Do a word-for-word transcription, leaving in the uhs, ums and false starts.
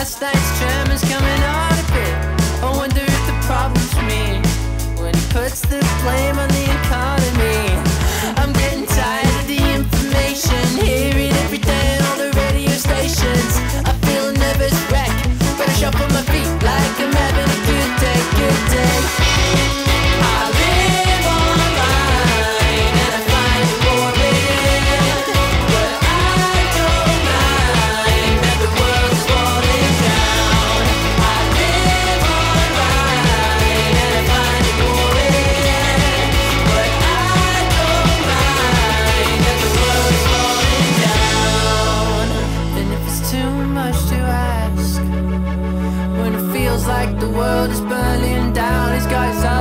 last night's tremors coming on a bit. I wonder if the problem's me when he puts the blame on the economy. I'm getting tired of the information, hearing every day on all the radio stations. I feel a nervous wreck, but I shuffle my feet like I'm having a good day, good day. I live online and I find it boring, but I don't mind that the world's falling down. I live online and I find it boring, but I don't mind that the world's falling down. And if it's too much to ask, when it feels like the world is burning down, he's got his